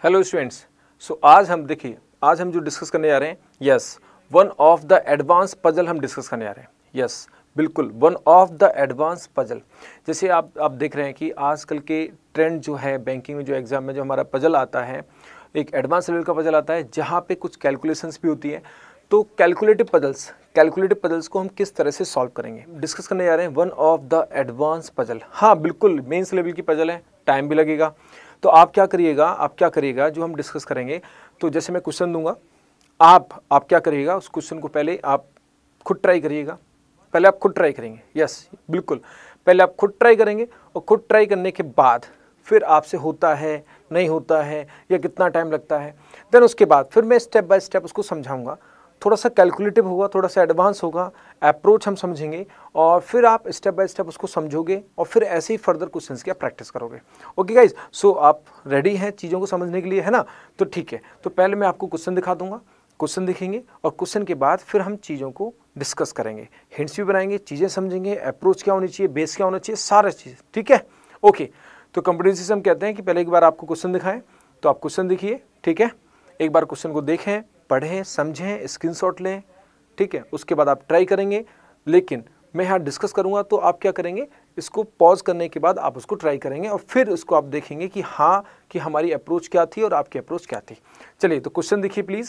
Hello students. सो आज हम जो डिस्कस करने जा रहे हैं, yes, one of the advance puzzle हम डिस्कस करने जा रहे हैं। यस, बिल्कुल one of the advance puzzle. जैसे आप देख रहे हैं कि आजकल के ट्रेंड जो है बैंकिंग में, जो एग्जाम में जो हमारा पजल आता है, एक एडवांस लेवल का पजल आता है जहाँ पे कुछ कैलकुलेशंस भी होती है। तो कैलकुलेटिव पजल्स को हम किस तरह से सॉल्व करेंगे, डिस्कस करने जा रहे हैं। One of the advance puzzle, हाँ बिल्कुल मेंस लेवल की पजल है, टाइम भी लगेगा। तो आप क्या करिएगा जो हम डिस्कस करेंगे, तो जैसे मैं क्वेश्चन दूंगा, आप क्या करिएगा, उस क्वेश्चन को पहले आप खुद ट्राई करिएगा। पहले आप खुद ट्राई करेंगे, यस बिल्कुल, पहले आप खुद ट्राई करेंगे और खुद ट्राई करने के बाद फिर आपसे होता है नहीं होता है या कितना टाइम लगता है, देन उसके बाद फिर मैं स्टेप बाय स्टेप उसको समझाऊंगा। थोड़ा सा कैलकुलेटिव होगा, थोड़ा सा एडवांस होगा, अप्रोच हम समझेंगे और फिर आप स्टेप बाय स्टेप उसको समझोगे और फिर ऐसे ही फर्दर क्वेश्चंस की आप प्रैक्टिस करोगे। ओके गाइज, सो आप रेडी हैं चीज़ों को समझने के लिए, है ना? तो ठीक है, तो पहले मैं आपको क्वेश्चन दिखा दूंगा, क्वेश्चन दिखेंगे और क्वेश्चन के बाद फिर हम चीज़ों को डिस्कस करेंगे, हिंट्स भी बनाएंगे, चीज़ें समझेंगे, अप्रोच क्या होनी चाहिए, बेस क्या होना चाहिए, सारा चीज़, ठीक है? ओके, तो कंप्यूटर हम कहते हैं कि पहले एक बार आपको क्वेश्चन दिखाएं, तो आप क्वेश्चन दिखिए, ठीक है? एक बार क्वेश्चन को देखें, पढ़ें, समझें, स्क्रीनशॉट लें, ठीक है? उसके बाद आप ट्राई करेंगे, लेकिन मैं यहाँ डिस्कस करूँगा तो आप क्या करेंगे, इसको पॉज करने के बाद आप उसको ट्राई करेंगे और फिर उसको आप देखेंगे कि हाँ, कि हमारी अप्रोच क्या थी और आपकी अप्रोच क्या थी। चलिए, तो क्वेश्चन देखिए प्लीज़।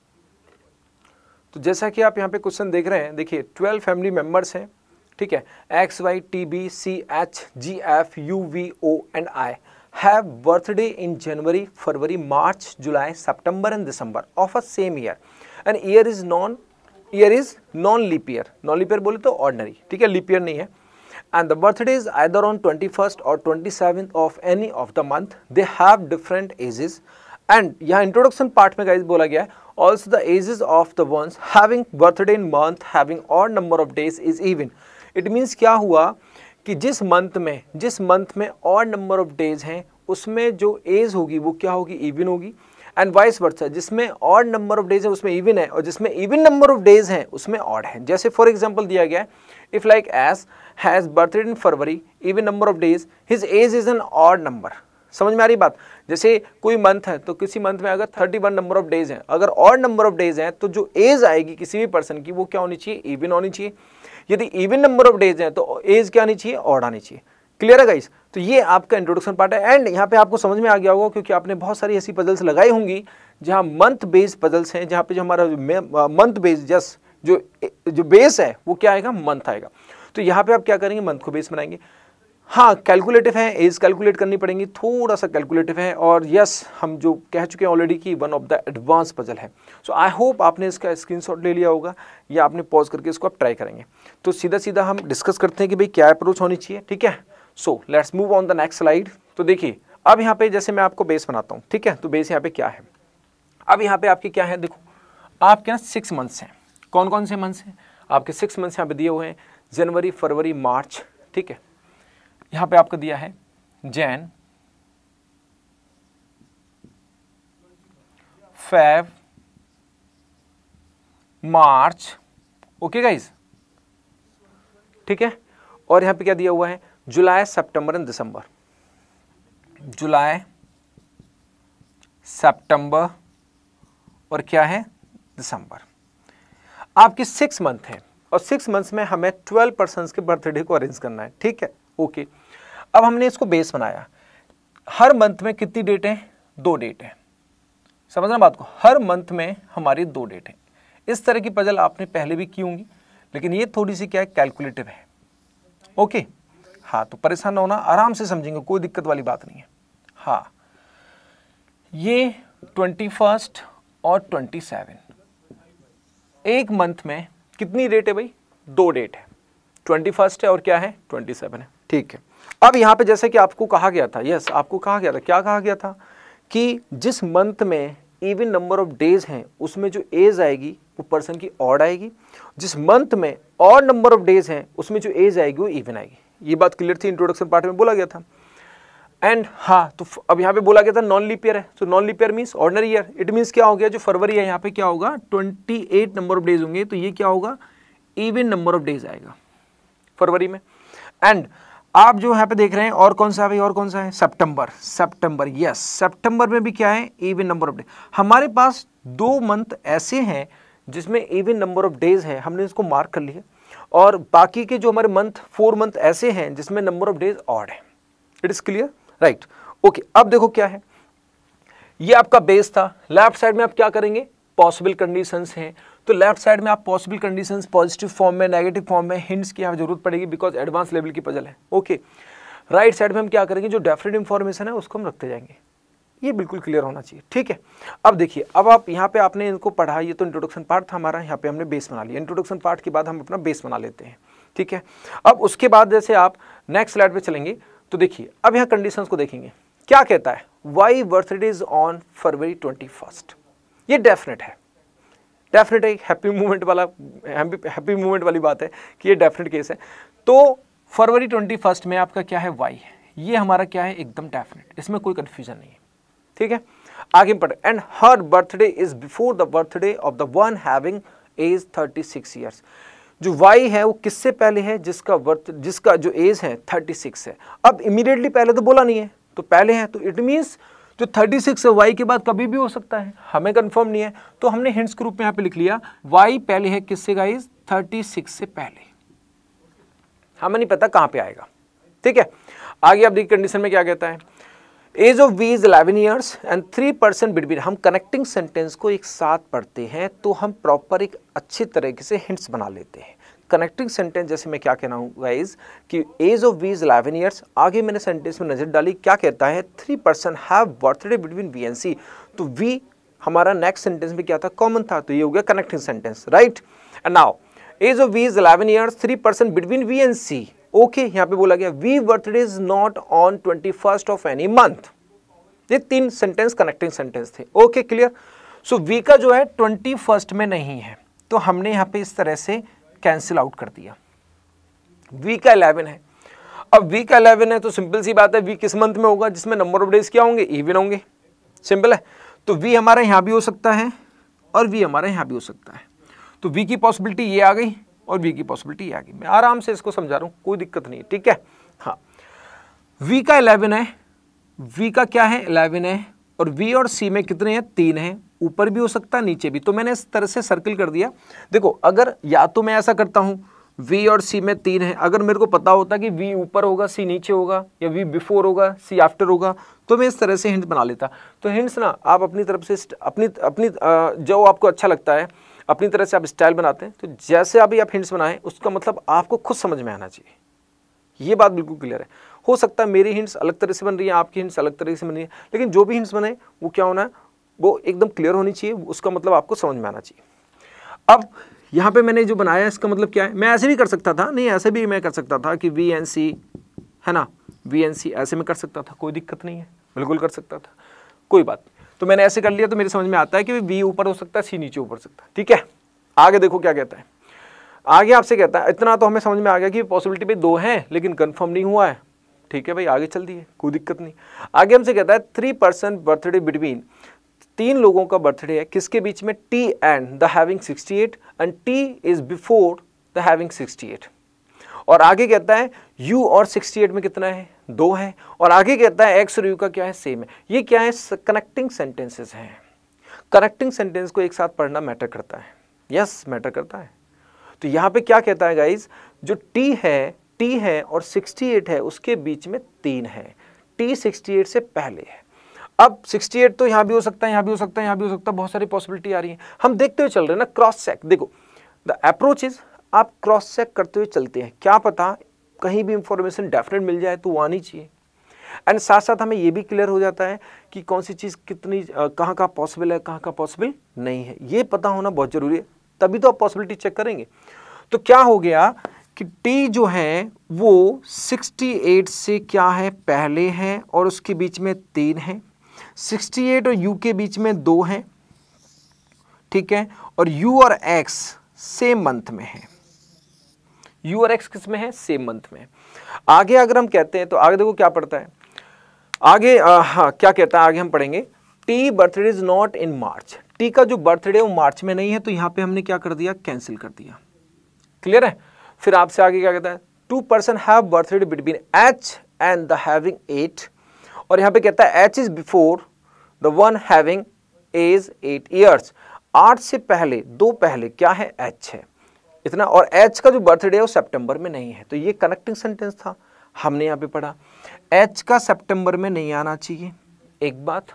तो जैसा कि आप यहाँ पे क्वेश्चन देख रहे हैं, देखिए 12 फैमिली मेम्बर्स हैं, ठीक है? X, Y, T, B, C, H, G, F, U, V, O and I have birthday in January, February, March, July, September and December of a same year. And year is non-leap year. Non-leap year बोले तो ordinary, ठीक है? leap year नहीं है. And the birthday is either on 21st or 27th of any of the month. They have different ages. And यहाँ introduction part में guys बोला गया है, also the ages of the ones having birthday in month having odd number of days is even. It means क्या हुआ कि जिस month में ऑड नंबर ऑफ डेज हैं उसमें जो एज होगी वो क्या होगी, इवन होगी। एंड वाइस वर्सा, जिसमें ऑड नंबर ऑफ डेज है उसमें इवन है और जिसमें इवन नंबर ऑफ डेज हैं उसमें ऑड है। जैसे फॉर एग्जांपल दिया गया है, if like S has birthday in February, even number of days, his age is an odd number. समझ में आ रही बात? जैसे कोई मंथ है तो किसी मंथ में अगर 31 नंबर ऑफ डेज हैं, अगर ऑड नंबर ऑफ डेज हैं तो जो एज आएगी किसी भी पर्सन की वो क्या होनी चाहिए, इवन होनी चाहिए। यदि इवन नंबर ऑफ डेज हैं तो एज क्या आनी चाहिए, ऑड आनी चाहिए। क्लियर है गाइस? तो ये आपका इंट्रोडक्शन पार्ट है। एंड यहाँ पे आपको समझ में आ गया होगा क्योंकि आपने बहुत सारी ऐसी पजल्स लगाई होंगी जहाँ मंथ बेस्ड पजल्स हैं, जहाँ पे जो हमारा मंथ बेस्ड जो बेस है वो क्या आएगा, मंथ आएगा। तो यहाँ पे आप क्या करेंगे, मंथ को बेस बनाएंगे। हाँ, कैलकुलेटिव है, एज कैलकुलेट करनी पड़ेगी, थोड़ा सा कैलकुलेटिव है। और यस, हम जो कह चुके हैं ऑलरेडी कि one of the advance puzzle है। सो आई होप आपने इसका स्क्रीनशॉट ले लिया होगा या आपने पॉज करके इसको आप ट्राई करेंगे। तो सीधा हम डिस्कस करते हैं कि भाई क्या अप्रोच होनी चाहिए, ठीक है? So let's move on the next slide. तो देखिए, अब यहाँ पे जैसे मैं आपको बेस बनाता हूँ, ठीक है? तो बेस यहाँ पे क्या है, अब यहाँ पे आपके क्या है, देखो आपके यहाँ 6 मंथ्स हैं। कौन कौन से मंथ्स हैं आपके? 6 मंथ्स यहाँ पे दिए हुए हैं, जनवरी, फरवरी, मार्च, ठीक है? यहाँ पे आपको दिया है Jan, Feb, March, okay guys, ठीक है? और यहाँ पे क्या दिया हुआ है, जुलाई, सितंबर एंड दिसंबर। जुलाई, सितंबर और क्या है, दिसंबर। आपके 6 मंथ हैं और 6 मंथ्स में हमें 12 पर्सन्स के बर्थडे को अरेंज करना है, ठीक है? ओके, अब हमने इसको बेस बनाया। हर मंथ में कितनी डेट है, 2 डेट है। समझना बात को, हर मंथ में हमारी 2 डेट है। इस तरह की पजल आपने पहले भी की होंगी, लेकिन ये थोड़ी सी क्या है, कैलकुलेटिव है। ओके, हाँ, तो परेशान ना होना, आराम से समझेंगे, कोई दिक्कत वाली बात नहीं है। हाँ, ये 21 और 27, एक मंथ में कितनी डेट है भाई, 2 डेट है, 21 है और क्या है, 27 है, ठीक है? अब यहाँ पे जैसे कि आपको कहा गया था, यस आपको कहा गया था, क्या कहा गया था कि जिस मंथ में इवन नंबर ऑफ डेज हैं उसमें जो एज आएगी वो पर्सन की ऑड आएगी, जिस मंथ में ऑड नंबर ऑफ डेज हैं उसमें जो एज आएगी वो इवन आएगी। ये बात क्लियर थी, इंट्रोडक्शन पार्ट में बोला गया था। एंड हाँ, तो अब यहाँ पे बोला गया था नॉन लीप ईयर है, तो non leap year means ordinary year. It means क्या हो गया, जो फरवरी है यहाँ पे क्या होगा, 28 नंबर ऑफ डेज होंगे, तो ये क्या होगा, इवन नंबर ऑफ डेज आएगा फरवरी में। एंड आप जो यहाँ पे देख रहे हैं और कौन सा है भाई, और कौन सा है, सितंबर, यस सितंबर में भी क्या है, इवन नंबर ऑफ डे। हमारे पास 2 मंथ ऐसे हैं जिसमें इवन नंबर ऑफ डेज है, हमने इसको मार्क कर लिया, और बाकी के जो हमारे मंथ 4 मंथ ऐसे हैं जिसमें नंबर ऑफ डेज ऑड है। It is clear, right, okay. अब देखो क्या है, ये आपका बेस था, लेफ्ट साइड में आप क्या करेंगे, पॉसिबल कंडीशंस हैं, तो लेफ्ट साइड में आप पॉसिबल कंडीशंस पॉजिटिव फॉर्म में, नेगेटिव फॉर्म में, हिंट्स की यहाँ जरूरत पड़ेगी बिकॉज एडवांस लेवल की पजल है, ओके। राइट साइड में हम क्या करेंगे, जो डेफिनेट इंफॉर्मेशन है उसको हम रखते जाएंगे, ये बिल्कुल क्लियर होना चाहिए, ठीक है। अब देखिए, अब आप यहाँ पे आपने इनको पढ़ा, ये तो इंट्रोडक्शन पार्ट था हमारा, यहाँ पे हमने बेस बना लिया। इंट्रोडक्शन पार्ट के बाद हम अपना बेस बना लेते हैं, ठीक है। अब उसके बाद जैसे आप नेक्स्ट स्लाइड पे चलेंगे तो देखिए, अब यहाँ कंडीशंस को देखेंगे, क्या कहता है, Y birthday is on February 21, ये डेफिनेट है, डेफिनेट एक हैप्पी मूवमेंट वाली बात है कि ये डेफिनेट केस है। तो फरवरी 21 में आपका क्या है, वाई है, ये हमारा क्या है, एकदम डेफिनेट, इसमें कोई कंफ्यूजन नहीं है, ठीक है। आगे पढ़े, and her birthday is before the birthday of the one having age 36 years. जो वाई है वो किससे पहले है, जिसका जो एज है 36 है। अब इमीडिएटली पहले तो बोला नहीं है, तो पहले है, तो इट मीन्स जो 36 है वाई के बाद कभी भी हो सकता है, हमें कंफर्म नहीं है, तो हमने हिंट्स के रूप में यहाँ पे लिख लिया, वाई पहले है किससे गाइस, 36 से पहले, हमें नहीं पता कहां पे आएगा, ठीक है। आगे आप देखिए कंडीशन में क्या कहता है, age of V is 11 years and 3% between. हम कनेक्टिंग सेंटेंस को एक साथ पढ़ते हैं तो हम प्रॉपर एक अच्छी तरीके से हिंट्स बना लेते हैं। कनेक्टिंग सेंटेंस जैसे मैं क्या कहना हूँ गाइज कि age of V is 11 years, आगे मैंने सेंटेंस में नजर डाली, क्या कहता है, 3% have birthday between V and C. तो वी हमारा नेक्स्ट सेंटेंस में क्या था, कॉमन था, तो ये हो गया connecting sentence, right. And now age of V is 11 years, 3% between V and C, okay. यहाँ पे बोला गया V birthday is not on 21 of any month. ये 3 सेंटेंस कनेक्टिंग सेंटेंस थे, ओके क्लियर। सो वी का जो है 21 में नहीं है, तो हमने यहाँ पे इस तरह से कैंसिल आउट कर दिया। वी का 11 है, अब वी का 11 है तो सिंपल सी बात है, वी किस मंथ में होगा, जिसमें नंबर ऑफ डेज क्या होंगे, इवन होंगे, सिंपल है। तो वी हमारा यहाँ भी हो सकता है और वी हमारा यहाँ भी हो सकता है, तो वी की पॉसिबिलिटी ये आ गई और वी की पॉसिबिलिटी ये आ गई। मैं आराम से इसको समझा रहा हूँ, कोई दिक्कत नहीं है, ठीक है। हाँ, वी का 11 है, वी का क्या है 11 है, और वी और सी में कितने हैं, 3 हैं, ऊपर भी हो सकता है नीचे भी, तो मैंने इस तरह से सर्कल कर दिया। देखो अगर या तो मैं ऐसा करता हूँ वी और सी में 3 है, अगर मेरे को पता होता कि वी ऊपर होगा सी नीचे होगा, या वी बिफोर होगा सी आफ्टर होगा, तो मैं इस तरह से हिंट बना लेता। तो हिंट्स ना आप अपनी तरफ से अपनी जो आपको अच्छा लगता है अपनी तरह से आप स्टाइल बनाते हैं, तो जैसे अभी आप हिंट्स बनाएं उसका मतलब आपको खुद समझ में आना चाहिए, ये बात बिल्कुल क्लियर है। हो सकता है मेरी हिंट्स अलग तरह से बन रही है, आपकी हिंट्स अलग तरह से बन रही है, लेकिन जो भी हिंट्स बने वो क्या होना है, वो एकदम क्लियर होनी चाहिए, उसका मतलब आपको समझ में आना चाहिए। अब यहाँ पे मैंने जो बनाया इसका मतलब क्या है, मैं ऐसे भी कर सकता था, नहीं ऐसे भी मैं कर सकता था कि वी एन सी है ना, वी एन सी ऐसे में कर सकता था, कोई दिक्कत नहीं है, बिल्कुल कर सकता था, कोई बात नहीं। तो मैंने ऐसे कर लिया तो मेरे समझ में आता है कि वी ऊपर हो सकता है सी नीचे ऊपर सकता है, ठीक है। आगे देखो क्या कहता है, आगे आपसे कहता है, इतना तो हमें समझ में आ गया कि पॉसिबिलिटी भी 2 है लेकिन कंफर्म नहीं हुआ है, ठीक है भाई, आगे चल दिए, कोई दिक्कत नहीं। आगे हमसे कहता है 3% बर्थडे बिटवीन, 3 लोगों का बर्थडे है, किसके बीच में, T and the having 68 and T is before the having 68। और आगे कहता है यू और 68 में कितना है, 2 है, और आगे कहता है एक्स और यू का क्या है, सेम है। ये क्या है, कनेक्टिंग सेंटेंसेस हैं। कनेक्टिंग सेंटेंस को एक साथ पढ़ना मैटर करता है, यस मैटर करता है। तो यहाँ पे क्या कहता है गाइज, जो टी है और 68 है उसके बीच में 3 है, टी 68 से पहले है। अब 68 तो यहाँ भी हो सकता है, यहाँ भी हो सकता है, यहाँ भी हो सकता है, बहुत सारी पॉसिबिलिटी आ रही है, हम देखते हुए चल रहे हैं ना, क्रॉस चेक। देखो द अप्रोच इज, आप क्रॉस चेक करते हुए चलते हैं, क्या पता कहीं भी इंफॉर्मेशन डेफिनेट मिल जाए तो वो आनी चाहिए, एंड साथ साथ हमें ये भी क्लियर हो जाता है कि कौन सी चीज़ कितनी कहाँ का पॉसिबल है, कहाँ का पॉसिबल नहीं है, ये पता होना बहुत जरूरी है, तभी तो आप पॉसिबिलिटी चेक करेंगे। तो क्या हो गया कि टी जो है वो 68 से क्या है, पहले है और उसके बीच में 3 है, 68 और यू के बीच में 2 है, ठीक है, और यू और एक्स सेम मंथ में है, यू और एक्स किस में है, सेम मंथ में। आगे अगर हम कहते हैं तो आगे देखो क्या पढ़ता है आगे, हाँ क्या कहता है आगे हम पढ़ेंगे, T birthday is not in March, T का जो बर्थडे वो मार्च में नहीं है, तो यहाँ पे हमने क्या कर दिया, कैंसिल कर दिया, क्लियर है। फिर आपसे आगे क्या कहता है, 2 person have birthday between H and the having 8, और यहाँ पे कहता है H is before the one having age 8 years, 8 से पहले, 2 पहले क्या है, H है इतना, और H का जो बर्थडे है वो सितंबर में नहीं है, तो ये कनेक्टिंग सेंटेंस था, हमने यहाँ पे पढ़ा H का सितंबर में नहीं आना चाहिए। एक बात,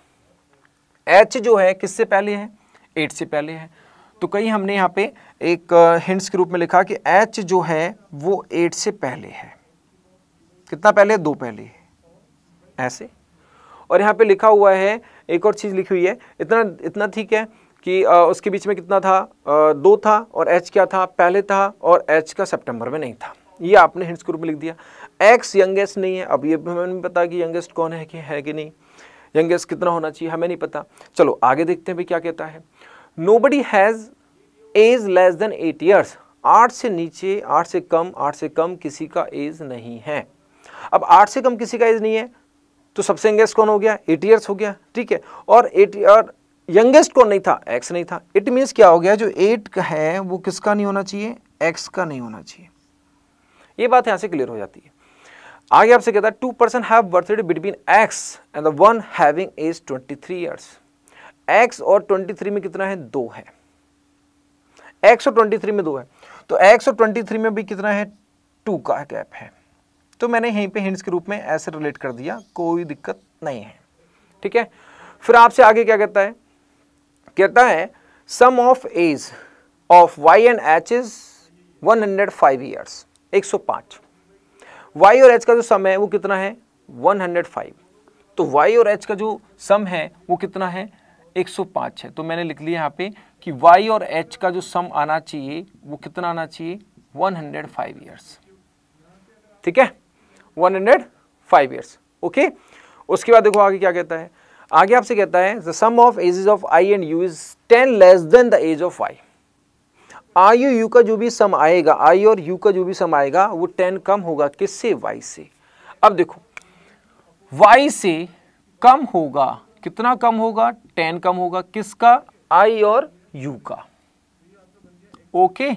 H जो है किससे पहले है, 8 से पहले है, तो कहीं हमने यहाँ पे एक हिंट्स के रूप में लिखा कि H जो है वो 8 से पहले है, कितना पहले, 2 पहले है ऐसे। और यहाँ पे लिखा हुआ है, एक और चीज़ लिखी हुई है, इतना ठीक है कि उसके बीच में कितना था, 2 था, और H क्या था, पहले था, और H का सितंबर में नहीं था, ये आपने हिंट्स के रूप में लिख दिया। X यंगेस्ट नहीं है, अब ये हमें नहीं पता कि यंगेस्ट कौन है कि नहीं, यंगेस्ट कितना होना चाहिए हमें नहीं पता। चलो आगे देखते हैं भाई क्या कहता है। Nobody has age less than 8 years, 8 से नीचे, 8 से कम, 8 से कम किसी का एज नहीं है। अब 8 से कम किसी का एज नहीं है तो सबसे यंगेस्ट कौन हो गया, 8 ईयर्स हो गया, ठीक है, और यंगेस्ट कौन नहीं था, एक्स नहीं था। इट मीन्स क्या हो गया, जो 8 का है वो किसका नहीं होना चाहिए, एक्स का नहीं होना चाहिए। ये बात यहाँ से क्लियर हो जाती है। आगे आपसे कहता है 2 person have birthday between X and the one having age 23 years, X और 23 में कितना है, 2 है, X और 23 में 2 है, तो X और 23 में भी कितना है, 2 का गैप है, तो मैंने यहीं पे हिंट्स के रूप में ऐसे रिलेट कर दिया, कोई दिक्कत नहीं है, ठीक है। फिर आपसे आगे क्या कहता है, कहता है sum of age of Y and H is 105 years, 105, Y और H का जो सम है वो कितना है, 105, तो Y और H का जो सम है वो कितना है, 105 है, तो मैंने लिख लिया यहाँ पे कि Y और H का जो सम आना चाहिए वो कितना आना चाहिए, 105 ईयर्स, ठीक है, 105 ईयर्स, ओके। उसके बाद देखो आगे क्या कहता है, आगे आपसे कहता है the sum of ages of I and U is 10 less than the age of Y, I और U का जो भी सम आएगा, I और U का जो भी सम आएगा वो 10 कम होगा, किससे, Y से। अब देखो Y से कम होगा, कितना कम होगा, 10 कम होगा, किसका, I और U का, ओके,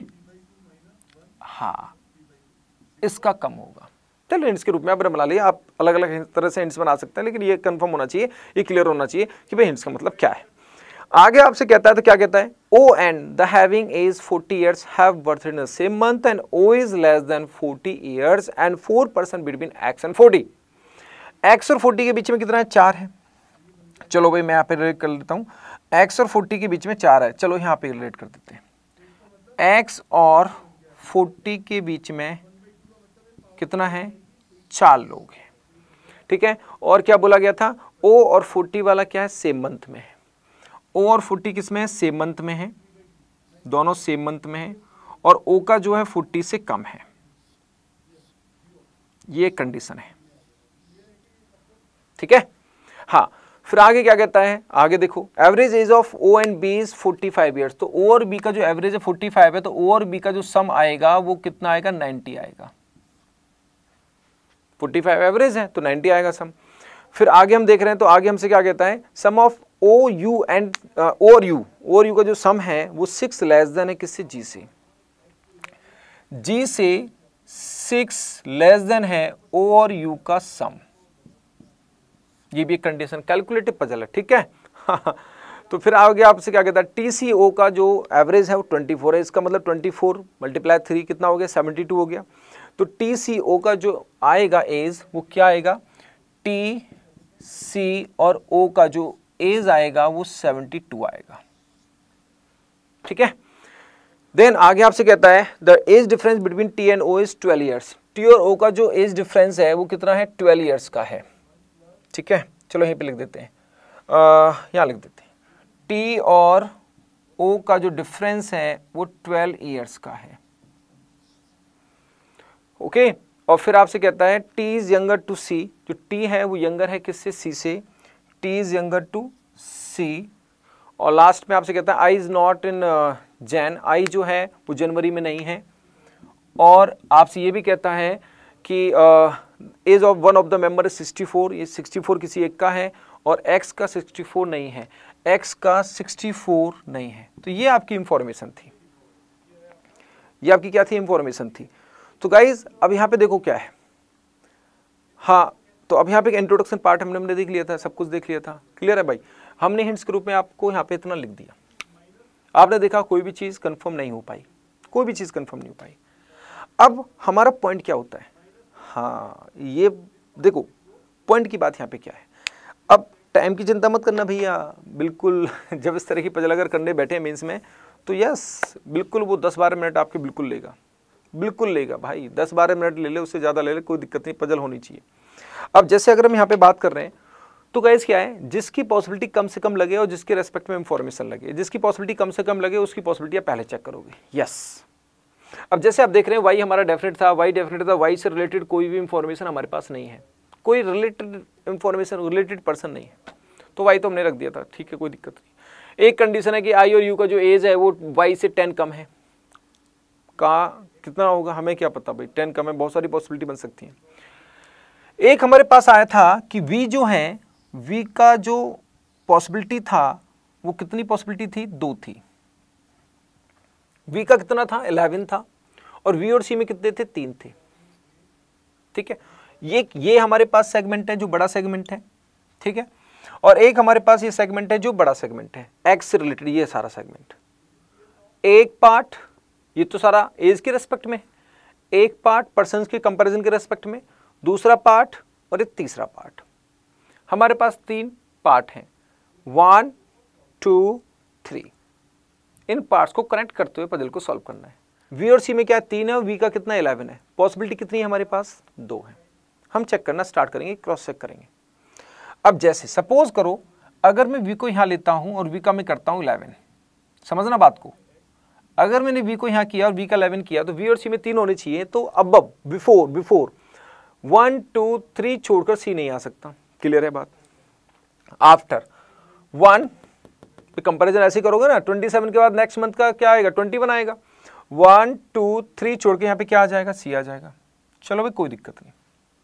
हाँ इसका कम होगा। चलो हिंट्स के रूप में आपने बना लिया, आप अलग अलग तरह से हिंट्स बना सकते हैं, लेकिन ये कंफर्म होना चाहिए, ये क्लियर होना चाहिए कि भाई हिंट्स का मतलब क्या है। आगे आपसे कहता है तो क्या कहता है, O and the having age 40 years have birthday in the same month and O is less than 40 years and 4 person between X and 40, X और 40 के बीच में कितना है, 4 है। चलो भाई मैं यहाँ पे रिलेट कर लेता हूँ, X और 40 के बीच में 4 है, चलो यहाँ पे रिलेट कर देते हैं। X और 40 के बीच में कितना है, 4 लोग हैं, ठीक है। और क्या बोला गया था, O और 40 वाला क्या है, सेम मंथ में है, O और 40 किस में है, सेम मंथ में है, दोनों सेम मंथ में है, और O का जो है 40 से कम है, ये कंडीशन है, ठीक है। हाँ फिर आगे क्या कहता है, आगे देखो average age of O and B is 45 years, तो O और B का जो एवरेज है 45 है, तो O और B का जो सम आएगा वो कितना आएगा, 90 आएगा, 45 एवरेज है तो 90 आएगा सम। फिर आगे हम देख रहे हैं तो आगे हमसे क्या कहता है, sum of O U and O और U का जो सम है वो 6 लेस देन है, किससे, G से, G से 6 लेस देन है O और U का सम, ये भी एक कंडीशन, कैलकुलेटिव पजल है, ठीक है। तो फिर आगे आपसे क्या कहता है, TCO का जो एवरेज है वो 24 है, इसका मतलब 24 × 3 कितना हो गया, 72 हो गया, तो TCO का जो आएगा एज वो क्या आएगा, TC और O का जो एज आएगा वो 72 आएगा, ठीक है। देन आगे आपसे कहता है the age difference between T and O is 12 years, T और O का जो एज डिफरेंस है वो कितना है, 12 ईयर्स का है, ठीक है। चलो यहीं पे लिख देते हैं, यहाँ लिख देते हैं, T और O का जो डिफरेंस है वो 12 ईयर्स का है, ओके। और फिर आपसे कहता है T is younger to C, जो T है वो यंगर है किससे, C से, T is younger to C, और लास्ट में आपसे कहता है I इज नॉट इन जैन, I जो है वो जनवरी में नहीं है, और आपसे ये भी कहता है कि age of one of the member is 64, ये 64 किसी एक का है, और X का 64 नहीं है, X का 64 नहीं है, तो ये आपकी इंफॉर्मेशन थी, ये आपकी क्या थी, इंफॉर्मेशन थी। तो गाइज अब यहाँ पे देखो क्या है, हाँ तो अब यहाँ पे एक इंट्रोडक्शन पार्ट हमने देख लिया था, सब कुछ देख लिया था, क्लियर है भाई। हमने हिंट्स के रूप में आपको यहाँ पे इतना लिख दिया, आपने देखा कोई भी चीज़ कंफर्म नहीं हो पाई, कोई भी चीज़ कंफर्म नहीं हो पाई। अब हमारा पॉइंट क्या होता है, हाँ ये देखो पॉइंट की बात यहाँ पे क्या है। अब टाइम की चिंता मत करना भैया, बिल्कुल जब इस तरह की पजल अगर करने बैठे मेंस में तो यस बिल्कुल वो 10-12 मिनट आपके बिल्कुल लेगा, बिल्कुल लेगा भाई, 10-12 मिनट ले ले, उससे ज़्यादा ले ले, कोई दिक्कत नहीं, पजल होनी चाहिए। अब जैसे अगर हम यहाँ पे बात कर रहे हैं तो गाइस क्या है, जिसकी पॉसिबिलिटी कम से कम लगे और जिसके रेस्पेक्ट में इंफॉर्मेशन लगे, जिसकी पॉसिबिलिटी कम से कम लगे उसकी पॉसिबिलिटी आप पहले चेक करोगे, यस। अब जैसे आप देख रहे हैं वाई हमारा डेफिनेट था, वाई डेफिनेट था, वाई से रिलेटेड कोई भी इंफॉर्मेशन हमारे पास नहीं है, कोई रिलेटेड इंफॉर्मेशन, रिलेटेड पर्सन नहीं है, तो वाई तो हमने रख दिया था, ठीक है कोई दिक्कत नहीं। एक कंडीशन है कि आई और यू का जो एज है वो वाई से 10 कम है, कहाँ कितना होगा हमें क्या पता भाई, 10 कम है, बहुत सारी पॉसिबिलिटी बन सकती है। एक हमारे पास आया था कि v जो है, v का जो पॉसिबिलिटी था वो कितनी पॉसिबिलिटी थी, 2 थी। v का कितना था, 11 था, और v और c में कितने थे, 3 थे, ठीक है। ये हमारे पास सेगमेंट है जो बड़ा सेगमेंट है, ठीक है, और एक हमारे पास ये सेगमेंट है जो बड़ा सेगमेंट है, x से रिलेटेड ये सारा सेगमेंट। एक पार्ट ये तो सारा एज के रेस्पेक्ट में, एक पार्ट पर्सन के कंपैरिजन के रेस्पेक्ट में, दूसरा पार्ट और एक तीसरा पार्ट। हमारे पास 3 पार्ट हैं, 1 2 3। इन पार्ट्स को कनेक्ट करते हुए पजल को सॉल्व करना है। v और c में क्या 3 है और v का कितना 11 है, पॉसिबिलिटी कितनी है हमारे पास, 2 है। हम चेक करना स्टार्ट करेंगे, क्रॉस चेक करेंगे। अब जैसे सपोज करो अगर मैं v को यहाँ लेता हूँ और v का मैं करता हूँ 11, समझना बात को, अगर मैंने v को यहाँ किया और v का 11 किया तो v और c में 3 होने चाहिए, तो अब बिफोर 1 2 3 छोड़कर c नहीं आ सकता, क्लियर है बात। आफ्टर 1 कंपैरिजन ऐसे करोगे ना, 27 के बाद नेक्स्ट मंथ का क्या आएगा, 21 आएगा, 1 2 3 छोड़ के यहाँ पे क्या आ जाएगा, c आ जाएगा। चलो भाई कोई दिक्कत नहीं,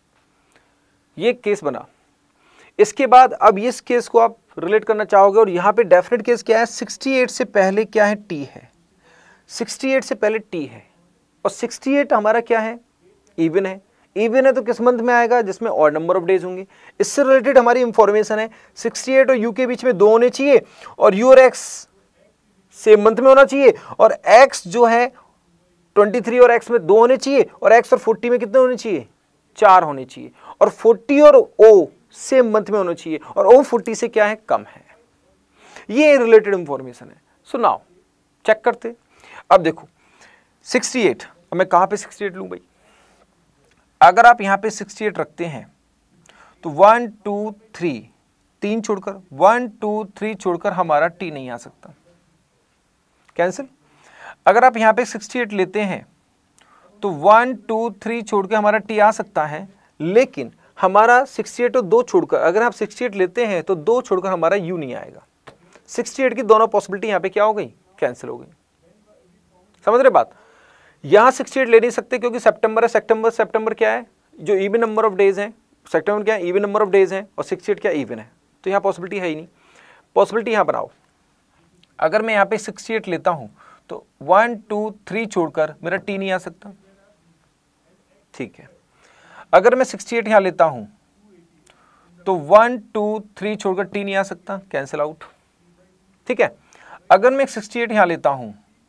ये केस बना। इसके बाद अब इस केस को आप रिलेट करना चाहोगे और यहाँ पे डेफिनेट केस क्या है, 68 से पहले क्या है, t है, 68 से पहले t है, और 68 हमारा क्या है, इवन है। इवन है तो किस मंथ में आएगा, जिसमें ऑड नंबर ऑफ डेज होंगे। इससे रिलेटेड हमारी इंफॉर्मेशन है 68 और u के बीच में 2 होने चाहिए, और u और x सेम मंथ में होना चाहिए, और x जो है 23 और x में 2 होने चाहिए, और x और 40 में कितने होने चाहिए, 4 होने चाहिए, और 40 और o सेम मंथ में होना चाहिए, और o 40 से क्या है, कम है। ये रिलेटेड इंफॉर्मेशन है। सो नाउ चेक करते। अब देखो 68, अब मैं कहां पे 68 लूं भाई, अगर आप यहां पे 68 रखते हैं तो 1 2 3 3 छोड़कर 1 2 3 छोड़कर हमारा t नहीं आ सकता, कैंसिल। अगर आप यहां पे 68 लेते हैं तो 1 2 3 छोड़ के हमारा t आ सकता है, लेकिन हमारा 68 और 2 छोड़कर, अगर आप 68 लेते हैं तो 2 छोड़कर हमारा u नहीं आएगा। 68 की दोनों पॉसिबिलिटी यहां पे क्या हो गई, कैंसिल हो गई। समझ रहे बात, यहां 68 ले नहीं सकते क्योंकि सितंबर है, सितंबर क्या है, जो इवन नंबर ऑफ डेज हैं, सितंबर क्या है, इवन नंबर ऑफ डेज हैं, और 68 क्या इवन है, तो यहां पॉसिबिलिटी है ही नहीं। पॉसिबिलिटी यहां बनाओ, अगर मैं यहां पे 68 लेता हूं तो 1 2 3 छोड़कर मेरा t नहीं आ सकता, ठीक है। अगर मैं 68 यहां लेता हूं तो 1 2 3 छोड़कर t नहीं आ सकता, कैंसिल आउट, ठीक है। अगर मैं 68 यहां लेता हूं,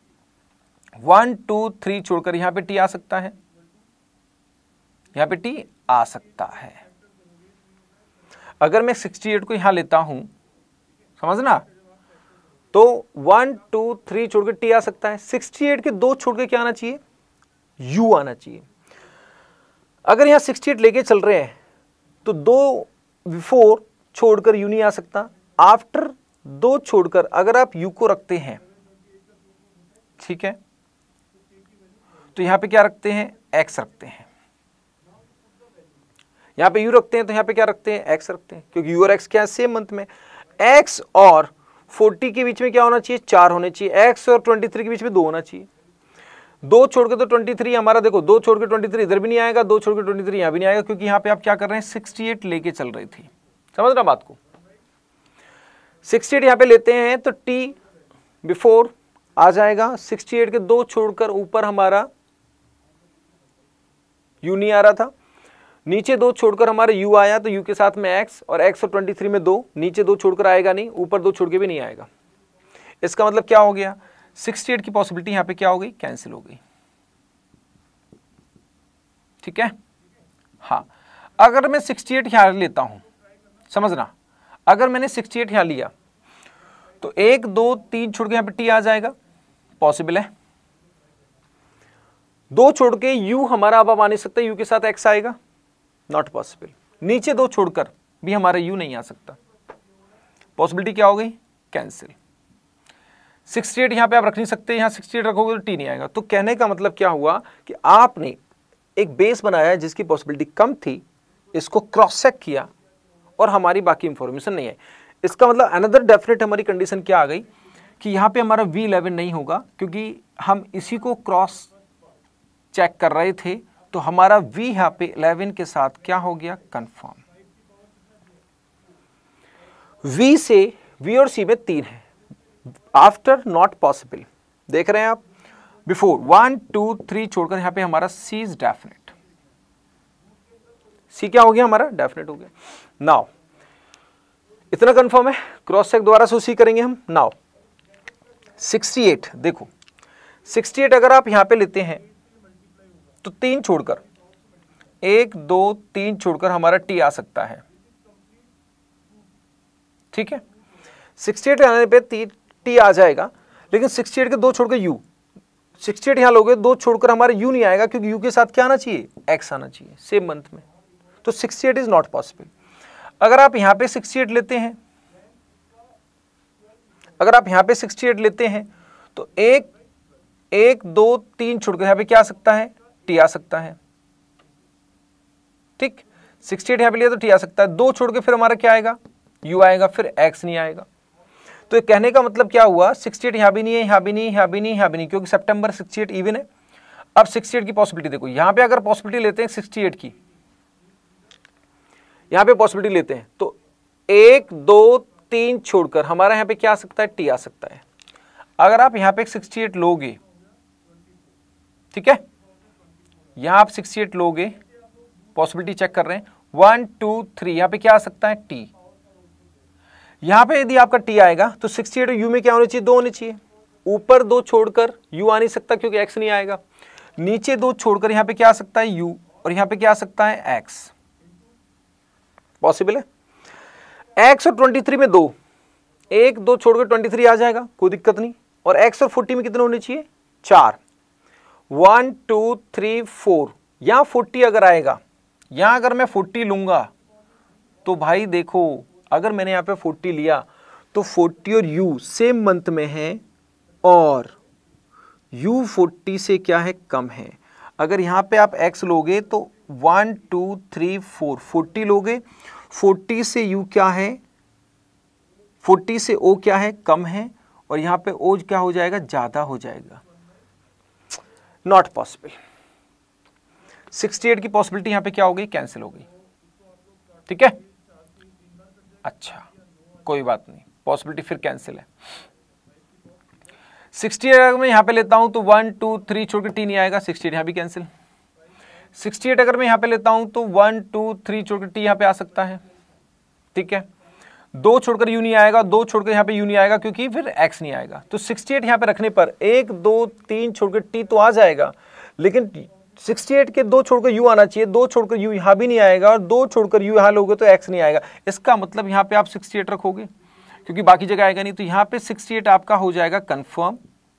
1 2 3 छोड़कर यहां पे t आ सकता है, यहां पे t आ सकता है। अगर मैं 68 को यहां लेता हूं, समझना, तो 1 2 3 छोड़कर t आ सकता है। 68 के 2 छोड़कर क्या आना चाहिए, u आना चाहिए। अगर यहां 68 लेके चल रहे हैं तो 2 बिफोर छोड़कर u नहीं आ सकता, आफ्टर 2 छोड़कर अगर आप u को रखते हैं, ठीक है, तो यहां पे क्या रखते हैं, x रखते हैं। यहां पे u रखते हैं तो यहां पे क्या रखते हैं, x रखते हैं, क्योंकि u और x क्या है, सेम मंथ में। x और 40 के बीच में क्या होना चाहिए, 4 होने चाहिए। x और 23 के बीच में 2 होना चाहिए। 2 छोड़ के तो 23 हमारा, देखो 2 छोड़ के 23 इधर भी नहीं आएगा, 2 छोड़ के 23 यहां भी नहीं आएगा, क्योंकि यहां पे आप क्या कर रहे हैं, 68 लेके चल रही थी। समझ रहा बात को, 68 यहां पे लेते हैं तो t बिफोर आ जाएगा। 68 के 2 छोड़कर ऊपर हमारा u नहीं आ रहा था, नीचे 2 छोड़कर हमारे u आया तो u के साथ में x, और x और 23 में 2, नीचे 2 छोड़कर आएगा नहीं, ऊपर 2 छोड़ के भी नहीं आएगा। इसका मतलब क्या हो गया, 68 की पॉसिबिलिटी यहाँ पे क्या हो गई, कैंसिल हो गई। ठीक है, हाँ, अगर मैं 68 यहाँ लेता हूं, समझना, अगर मैंने 68 यहाँ लिया तो 1 2 3 छोड़ के यहाँ पे t आ जाएगा, पॉसिबल है। 2 छोड़ के u हमारा अब आ नहीं सकता, u के साथ x आएगा, नॉट पॉसिबल। नीचे 2 छोड़कर भी हमारा u नहीं आ सकता, पॉसिबिलिटी क्या हो गई, कैंसिल। 68 यहाँ पे आप रख नहीं सकते, यहाँ 68 रखोगे तो t नहीं आएगा। तो कहने का मतलब क्या हुआ कि आपने एक बेस बनाया जिसकी पॉसिबिलिटी कम थी, इसको क्रॉस चेक किया और हमारी बाकी इंफॉर्मेशन नहीं है। इसका मतलब अनदर डेफिनेट हमारी कंडीशन क्या आ गई कि यहाँ पे हमारा V11 नहीं होगा, क्योंकि हम इसी को क्रॉस चेक कर रहे थे, तो हमारा V यहाँ पे 11 के साथ क्या हो गया, कंफर्म। V से V और C में 3 है, आफ्टर नॉट पॉसिबल, देख रहे हैं आप, बिफोर 1 2 3 छोड़कर यहाँ पे हमारा C इज डेफिनेट, C क्या हो गया हमारा, डेफिनेट हो गया। नाउ इतना कंफर्म है, क्रॉस चेक दोबारा से उसी करेंगे हम। नाउ 68, देखो 68 अगर आप यहां पे लेते हैं तो 3 छोड़कर, 1 2 3 छोड़कर हमारा t आ सकता है। ठीक है, 68 आने पे t आ जाएगा, लेकिन 68 के 2 छोड़कर u, 68 यहां लोगे, 2 छोड़कर हमारा u नहीं आएगा, क्योंकि u के साथ क्या आना चाहिए, x आना चाहिए सेम मंथ में, तो 68 इज नॉट पॉसिबल। अगर आप यहां पे 68 लेते हैं, अगर आप यहां पे 68 लेते हैं तो 1 2 3 छोड़कर यहां पे क्या आ सकता है, t आ सकता है। ठीक, 68 यहां पे लिया तो t आ सकता है, 2 छोड़ के फिर हमारा क्या आएगा, u आएगा, फिर x नहीं आएगा। तो कहने का मतलब क्या हुआ, 68 यहां भी नहीं है, यहां भी नहीं, यहां भी नहीं, यहां भी नहीं, क्योंकि सितंबर 68 इवन है। अब 68 की पॉसिबिलिटी देखो, यहां पे अगर पॉसिबिलिटी लेते हैं 68 की, यहां पे पॉसिबिलिटी लेते हैं तो 1 2 3 छोड़कर हमारा यहां पे क्या आ सकता है, t आ सकता है। अगर आप यहां पे 68 लोगे, ठीक है, यहां आप 68 लोगे, पॉसिबिलिटी चेक कर रहे हैं, 1 2 3, यहां पे क्या आ सकता है, t। यहां पे यदि आपका t आएगा तो 68 और u में क्या होने चाहिए, 2 होने चाहिए। ऊपर 2 छोड़कर u आ नहीं सकता क्योंकि x नहीं आएगा, नीचे 2 छोड़कर यहां पे क्या आ सकता है, u, और यहां पे क्या आ सकता है, x। पॉसिबल है। x और 23 में 2, 1 2 छोड़कर 23 आ जाएगा, कोई दिक्कत नहीं। और x और 40 में कितने होने चाहिए, 4। 1 2 3 4, यहां 40 अगर आएगा, यहां अगर मैं 40 लूंगा तो भाई देखो, अगर मैंने यहां पे 40 लिया तो 40 और u सेम मंथ में है, और u 40 से क्या है, कम है। अगर यहां पे आप x लोगे तो 1 2 3 4, 40 लोगे, 40 से u क्या है, 40 से o क्या है, कम है, और यहां पे o क्या हो जाएगा, ज्यादा हो जाएगा, नॉट पॉसिबल। 68 की पॉसिबिलिटी यहां पे क्या हो गई, कैंसिल हो गई। ठीक है, अच्छा कोई बात नहीं, पॉसिबिलिटी फिर कैंसिल है। 68 अगर मैं यहां पे लेता हूं तो 1 2 3 छोड़ के t नहीं आएगा, 68 यहां भी कैंसिल। 68 अगर मैं यहां पे लेता हूं तो 1 2 3 छोड़कर t यहां पे आ सकता है। ठीक है, 2 छोड़कर u नहीं आएगा, 2 छोड़कर यहां पे u नहीं आएगा, क्योंकि फिर x नहीं आएगा। तो 68 यहां पे रखने पर 1 2 3 छोड़कर t तो आ जाएगा, लेकिन 68 के 2 छोड़कर u आना चाहिए, 2 छोड़कर u यहां भी नहीं आएगा, और 2 छोड़कर u यहां लोगे तो x नहीं आएगा। इसका मतलब यहां पे आप 68 रखोगे, क्योंकि बाकी जगह आएगा नहीं, तो यहां पे 68 आपका हो जाएगा कंफर्म।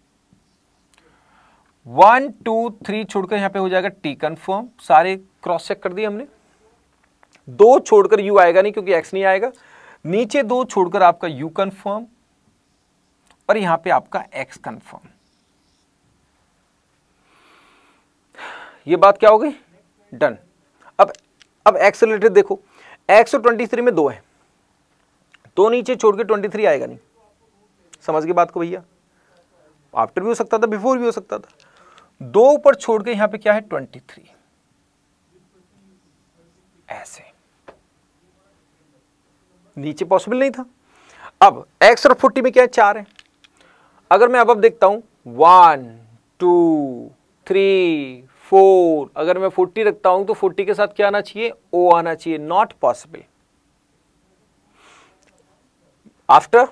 1 2 3 छोड़कर यहां पे हो जाएगा t कंफर्म। सारे क्रॉस चेक कर दिए हमने। 2 छोड़कर u आएगा नहीं, क्योंकि x नहीं आएगा, नीचे 2 छोड़कर आपका u कंफर्म, और यहां पे आपका x कंफर्म। ये बात क्या हो गई, डन। अब x रिलेटेड देखो, x और 23 में 2 है, 2 नीचे छोड़ के 23 आएगा नहीं, समझ गए बात को भैया। आफ्टर भी हो सकता था, बिफोर भी हो सकता था। 2 ऊपर छोड़ के यहां पे क्या है, 23, ऐसे नीचे पॉसिबल नहीं था। अब x और 40 में क्या है, 4 है। अगर मैं अब देखता हूं 1 2 3 4। अगर मैं 40 रखता हूं तो 40 के साथ क्या आना चाहिए, O आना चाहिए, नॉट पॉसिबल। आफ्टर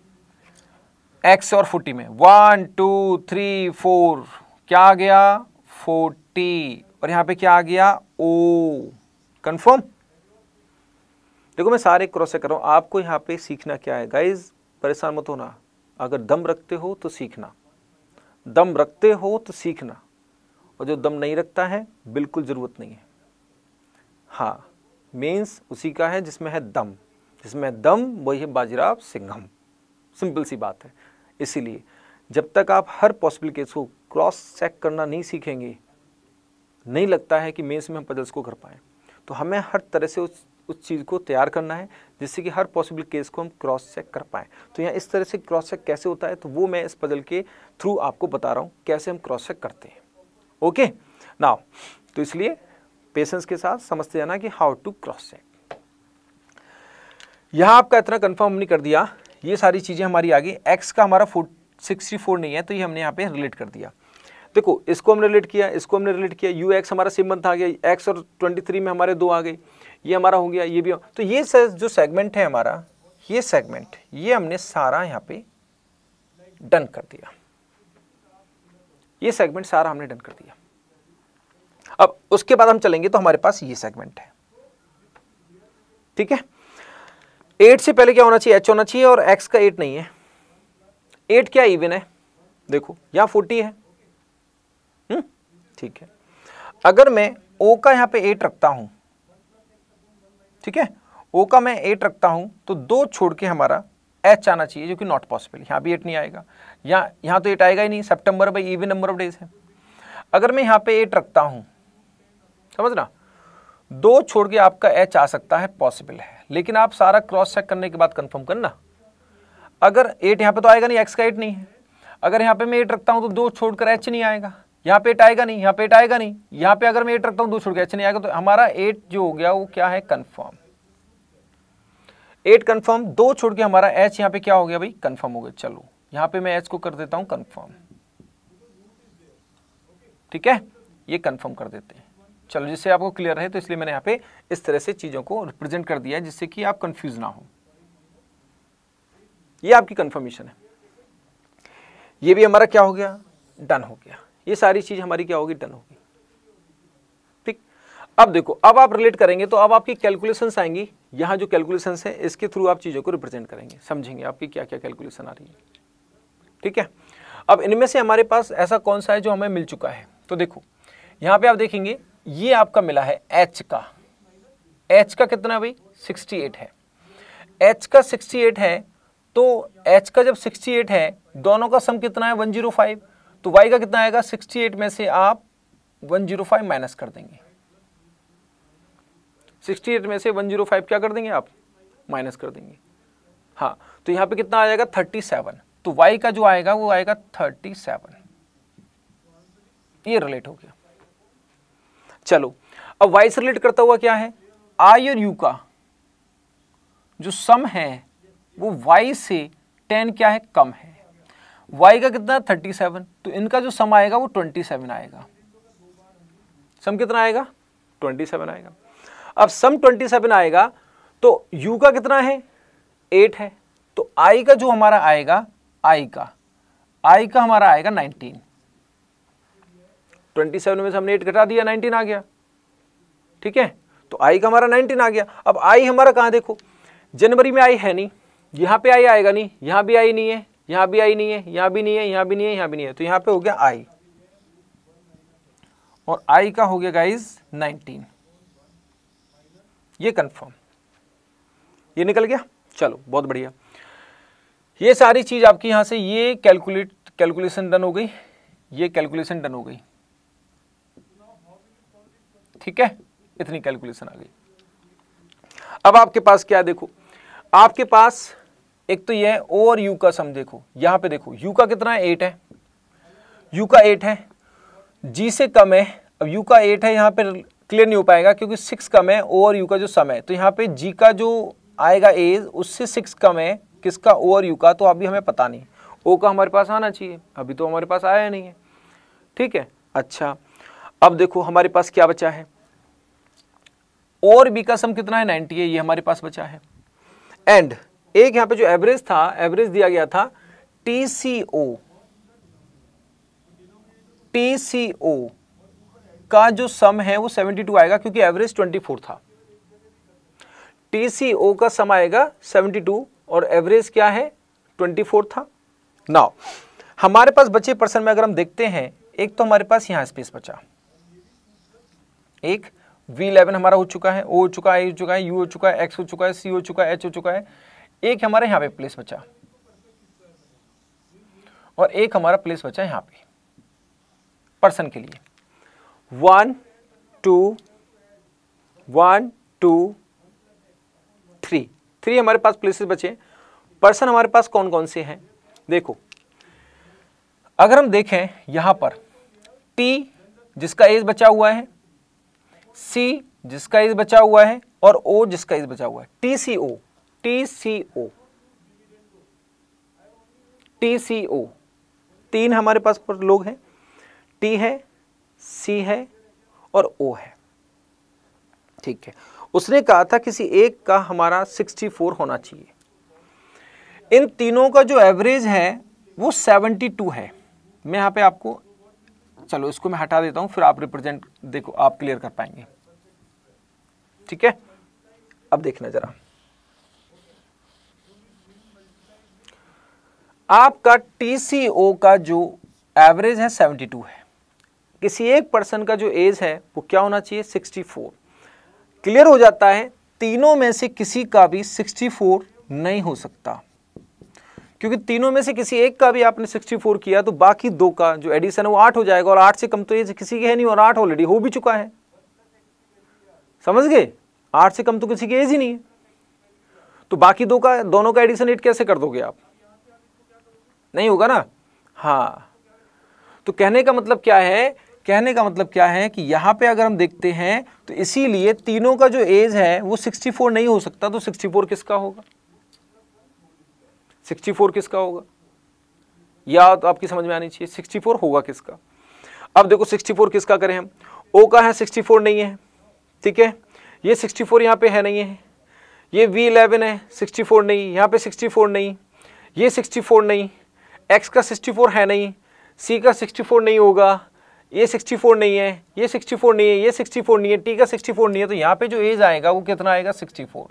x और 40 में 1 2 3 4 क्या आ गया 40, और यहां पे क्या आ गया O। कंफर्म। देखो मैं सारे क्रॉस चेक कर रहा हूं, आपको यहां पे सीखना क्या है गाइज, परेशान मत होना। अगर दम रखते हो तो सीखना, दम रखते हो तो सीखना, और जो दम नहीं रखता है बिल्कुल जरूरत नहीं है। हाँ, मीन्स उसी का है जिसमें है दम, जिसमें है दम वही है बाजीराव सिंघम। सिंपल सी बात है। इसीलिए जब तक आप हर पॉसिबल केस को क्रॉस चेक करना नहीं सीखेंगे, नहीं लगता है कि मेंस में हम पजल्स को कर पाएँ। तो हमें हर तरह से उस चीज़ को तैयार करना है जिससे कि हर पॉसिबल केस को हम क्रॉस चेक कर पाएँ। तो यहाँ इस तरह से क्रॉस चेक कैसे होता है, तो वो मैं इस पजल के थ्रू आपको बता रहा हूँ कैसे हम क्रॉस चेक करते हैं। ओके नाउ, तो इसलिए पेशेंस के साथ समझते जाना कि हाउ टू क्रॉस चेक। यहाँ आपका इतना कंफर्म हमने कर दिया, ये सारी चीज़ें हमारी आ गई। एक्स का हमारा 64 नहीं है, तो ये हमने यहाँ पे रिलेट कर दिया। देखो इसको हमने रिलेट किया, इसको हमने रिलेट किया, यू एक्स हमारा सेम मंथ आ गया, एक्स और 23 में हमारे 2 आ गए, ये हमारा हो गया, ये भी तो ये जो सेगमेंट है हमारा, ये सेगमेंट ये हमने सारा यहाँ पे डन कर दिया। ये सेगमेंट सारा हमने डन कर दिया। अब उसके बाद हम चलेंगे तो हमारे पास ये सेगमेंट है, ठीक है। 8 से पहले क्या होना चाहिए, एच होना चाहिए, और एक्स का 8 नहीं है। 8 क्या इवन है, देखो यहां 40 है, ठीक है। अगर मैं ओ का यहां पे 8 रखता हूं, ठीक है, ओ का मैं 8 रखता हूं, तो 2 छोड़ के हमारा एच आना चाहिए, जो कि नॉट पॉसिबल। यहां भी 8 नहीं आएगा, यहां तो 8 आएगा ही नहीं, सितंबर भाई इवन नंबर ऑफ डेज है। अगर मैं यहां पे 8 रखता हूं, समझना, 2 छोड़ के आपका एच आ सकता है, पॉसिबल है, लेकिन आप सारा क्रॉस चेक करने के बाद कंफर्म करना। अगर 8 यहां पे तो आएगा नहीं, एक्स का 8 नहीं है। अगर यहां पे मैं 8 रखता हूं तो 2 छोड़कर एच नहीं आएगा, यहाँ पे 8 आएगा नहीं, यहाँ पे 8 आएगा नहीं, यहाँ पे अगर मैं 8 रखता हूँ 2 छोड़ के एच नहीं आएगा, तो हमारा 8 जो हो गया वो क्या है, कंफर्म। 8 कंफर्म, 2 छोड़ के हमारा एच यहाँ पे क्या हो गया भाई, कंफर्म हो गया। चलो यहाँ पे मैं एच को कर देता हूँ कंफर्म, ठीक है, ये कंफर्म कर देते हैं। चलो जिससे आपको क्लियर रहे, तो इसलिए मैंने यहाँ पे इस तरह से चीजों को रिप्रेजेंट कर दिया है, जिससे कि आप कंफ्यूज ना हो। ये आपकी कंफर्मेशन है। ये भी हमारा क्या हो गया, डन हो गया। ये सारी चीज हमारी क्या होगी, डन होगी, ठीक। अब देखो, अब आप रिलेट करेंगे तो अब आपकी कैलकुलेशंस आएंगी। यहाँ जो कैलकुलेशंस है इसके थ्रू आप चीजों को रिप्रेजेंट करेंगे, समझेंगे आपकी क्या क्या कैलकुलेशन आ रही है, ठीक है। अब इनमें से हमारे पास ऐसा कौन सा है जो हमें मिल चुका है, तो देखो यहाँ पे आप देखेंगे ये आपका मिला है एच का। एच का कितना है भाई, 68 है। एच का 68 है, तो एच का जब 68 है, दोनों का सम कितना है, 105। तो y का कितना आएगा, 68 में से आप 105 माइनस कर देंगे। 68 में से 105 क्या कर देंगे आप, माइनस कर देंगे। हाँ, तो यहां पे कितना आ जाएगा, 37। तो y का जो आएगा वो आएगा 37। ये रिलेट हो गया। चलो अब y से रिलेट करता हुआ क्या है, i और u का जो सम है वो y से 10 क्या है, कम है। y का कितना, 37, तो इनका जो सम आएगा वो 27 आएगा। सम कितना आएगा, 27 आएगा। अब सम 27 आएगा, तो u का कितना है, 8 है, तो i का जो हमारा आएगा, i का हमारा आएगा 19। 27 में से हमने 8 घटा दिया, 19 आ गया, ठीक है। तो i का हमारा 19 आ गया। अब i हमारा कहाँ, देखो जनवरी में i है नहीं, यहाँ पे i आएगा नहीं, यहाँ भी i नहीं है, यहाँ भी i नहीं है, यहाँ भी नहीं है, यहाँ भी नहीं है, यहाँ भी नहीं है, तो यहाँ पे हो गया i, और i का हो गया गाइज 19। ये कंफर्म, ये निकल गया। चलो बहुत बढ़िया। ये सारी चीज आपकी यहां से ये कैलकुलेशन डन हो गई, ये कैलकुलेशन डन हो गई, ठीक है, इतनी कैलकुलेशन आ गई। अब आपके पास क्या, देखो आपके पास एक तो ये o और u का सम, देखो यहां पे देखो u का कितना है, 8 है, u का 8 है, g से कम है। अब u का 8 है, यहाँ पे क्लियर नहीं हो पाएगा क्योंकि 6 कम है, o और u का जो सम है, तो यहाँ पे g का जो आएगा एज उससे 6 कम है, किसका, o और u का, तो अभी हमें पता नहीं। o का हमारे पास आना चाहिए, अभी तो हमारे पास आया नहीं है, ठीक है। अच्छा, अब देखो हमारे पास क्या बचा है, और बी का सम कितना है 90 है, ये हमारे पास बचा है। एंड एक यहां पे जो एवरेज था, एवरेज दिया गया था TCO का जो सम है वो 72 आएगा, क्योंकि एवरेज 24 था। TCO का सम आएगा 72 और एवरेज क्या है 24 था। नाउ हमारे पास बचे पर्सन में अगर हम देखते हैं, एक तो हमारे पास यहां स्पेस बचा, एक V11 हमारा हो चुका है, O हो चुका है, A हो चुका है, U हो चुका है, X हो चुका है, C हो चुका है, H हो चुका है, एक हमारे यहाँ पे प्लेस बचा और एक हमारा प्लेस बचा यहाँ पे पर्सन के लिए। 1 2 1 2 3 हमारे पास प्लेसेस बचे। पर्सन हमारे पास कौन कौन से हैं देखो, अगर हम देखें यहां पर T जिसका एज बचा हुआ है, C जिसका एज बचा हुआ है और O जिसका एज बचा हुआ है। TCO तीन हमारे पास पर लोग हैं, T है, C है और O है। ठीक है, उसने कहा था किसी एक का हमारा 64 होना चाहिए। इन तीनों का जो एवरेज है वो 72 है। मैं यहाँ पे आपको, चलो इसको मैं हटा देता हूं, फिर आप रिप्रेजेंट देखो, आप क्लियर कर पाएंगे। ठीक है, अब देखना जरा, आपका TCO का जो एवरेज है 72 है, किसी एक पर्सन का जो एज है वो क्या होना चाहिए 64। क्लियर हो जाता है, तीनों में से किसी का भी 64 नहीं हो सकता, क्योंकि तीनों में से किसी एक का भी आपने 64 किया तो बाकी दो का जो एडिशन है वो 8 हो जाएगा, और 8 से कम तो एज किसी की है नहीं, और 8 ऑलरेडी हो भी चुका है। समझ गए, 8 से कम तो किसी की एज ही नहीं है, तो बाकी दो का, दोनों का एडिशन 8 कैसे कर दोगे आप, नहीं होगा ना। हाँ, तो कहने का मतलब क्या है, कहने का मतलब क्या है कि यहां पे अगर हम देखते हैं तो इसीलिए तीनों का जो एज है वो 64 नहीं हो सकता। तो 64 किसका होगा, 64 किसका होगा, या तो आपकी समझ में आनी चाहिए 64 होगा किसका। अब देखो 64 किसका करें हम, O का है 64 नहीं है, ठीक है, ये 64 यहाँ पे है नहीं है, ये V11 है 64 नहीं, यहाँ पे 64 नहीं, ये 64 नहीं, X का 64 है नहीं, C का 64 नहीं होगा, ये 64 नहीं है, ये 64 नहीं है, ये 64 नहीं है, T का 64 नहीं है। तो यहाँ पे जो एज आएगा वो कितना आएगा 64,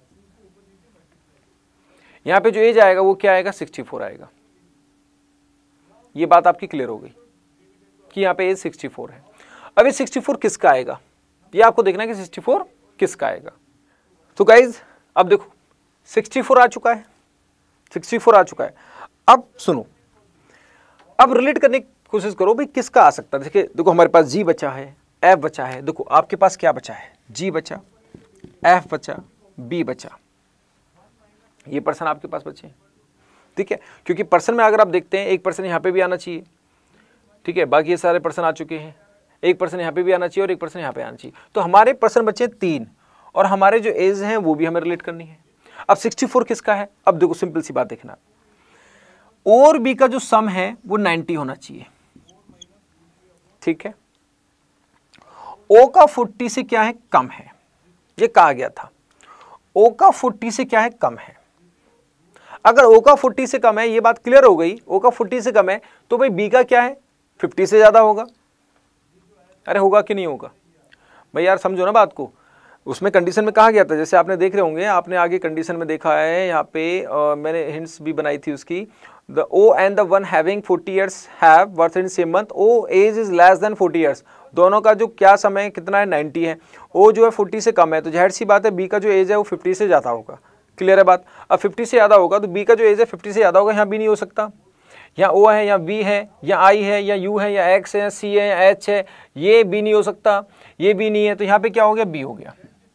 यहाँ पे जो एज आएगा वो क्या आएगा 64 आएगा। ये बात आपकी क्लियर हो गई कि यहाँ पे एज 64 है। अब ये 64 किसका आएगा, ये आपको देखना है कि 64 किसका आएगा। तो गाइज अब देखो 64 आ चुका है, 64 आ चुका है। अब सुनो, अब रिलेट करने की कोशिश करो भाई किसका आ सकता है। देखिए देखो हमारे पास G बचा है, F बचा है, देखो आपके पास क्या बचा है, G बचा, F बचा, B बचा, ये पर्सन आपके पास बचे। ठीक है, क्योंकि पर्सन में अगर आप देखते हैं एक पर्सन यहाँ पे भी आना चाहिए, ठीक है, बाकी ये सारे पर्सन आ चुके हैं, एक पर्सन यहाँ पे भी आना चाहिए और एक पर्सन यहाँ पे आना चाहिए। तो हमारे पर्सन बचे 3 और हमारे जो एज हैं वो भी हमें रिलेट करनी है। अब 64 किसका है, अब देखो सिंपल सी बात देखना, और बी का जो सम है वो 90 होना चाहिए। ठीक है, ओ का 40 से क्या है कम है, ये कहा गया था, ओ का 40 से क्या है कम है। अगर ओ का 40 से कम है, ये बात क्लियर हो गई, ओ का 40 से कम है तो भाई बी का क्या है 50 से ज्यादा होगा। अरे होगा कि नहीं होगा भाई, यार समझो ना बात को। उसमें कंडीशन में कहा गया था, जैसे आपने देख रहे होंगे, आपने आगे कंडीशन में देखा है, यहाँ पे मैंने हिंट्स भी बनाई थी उसकी। The O and the one having 40 years have birth in same month. O age is less than 40 years. दोनों का जो क्या समय कितना है 90 है, O जो है 40 से कम है, तो जाहिर सी बात है B का जो एज है वो 50 से ज़्यादा होगा। क्लियर है बात। अब 50 से ज़्यादा होगा तो B का जो एज है 50 से ज़्यादा होगा, यहाँ B नहीं हो सकता, यहाँ O है, यहाँ B है, या I है, या U है, या X है, या C है, या H है, ये B नहीं हो सकता, ये B नहीं है, तो यहाँ पे क्या हो गया B हो गया।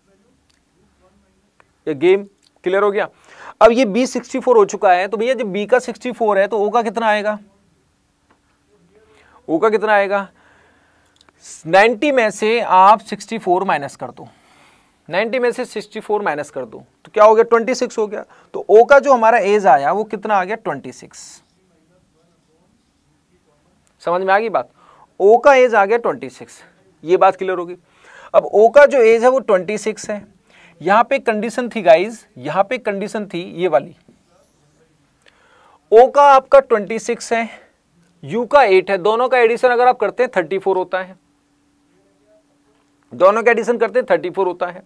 ये गेम क्लियर हो गया। अब ये B 64 हो चुका है, तो भैया जब B का 64 है तो O का कितना आएगा, O का कितना आएगा 90 में से आप 64 माइनस कर दो, 90 में से 64 माइनस कर दो तो क्या हो गया 26 हो गया। तो O का जो हमारा एज आया वो कितना आ गया 26। समझ में आ गई बात, O का एज आ गया 26। ये बात क्लियर होगी। अब ओ का जो एज है वो 26 है। यहाँ पे कंडीशन थी गाइज, यहाँ पे कंडीशन थी ये वाली, ओ का आपका 26 है, यू का 8 है, दोनों का एडिशन अगर आप करते हैं 34 होता है, दोनों का एडिशन करते हैं 34 होता है।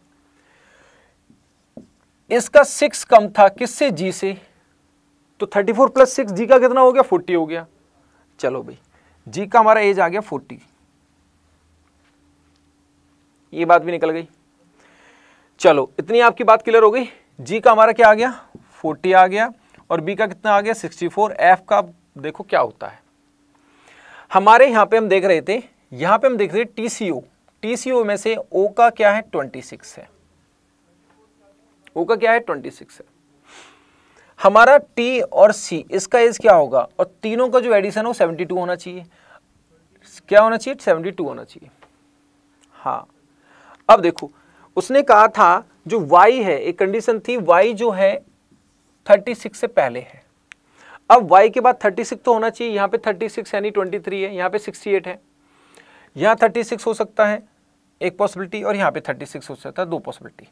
इसका 6 कम था किससे, जी से, तो 34 प्लस 6 जी का कितना हो गया, 40 हो गया। चलो भाई जी का हमारा एज आ गया 40, ये बात भी निकल गई। चलो इतनी आपकी बात क्लियर हो गई। जी का हमारा क्या आ गया, 40 आ गया, और बी का कितना आ गया, 64। एफ का देखो क्या होता है, हमारे यहां पे हम देख रहे थे, यहां पे हम देख रहे थे टीसीओ, टीसीओ में से ओ का क्या है, 26 है, ओ का क्या है, 26 है। हमारा टी और सी इसका एज क्या होगा, और तीनों का जो एडिशन है वो 72 होना चाहिए। क्या होना चाहिए, 72 होना चाहिए। हाँ अब देखो उसने कहा था जो y है, एक कंडीशन थी y जो है 36 से पहले है। अब y के बाद 36 तो होना चाहिए, यहाँ पे 36 यानी 23 है, यहाँ पे 68 है, यहाँ 36 हो सकता है एक पॉसिबिलिटी, और यहाँ पे 36 हो सकता है, दो पॉसिबिलिटी।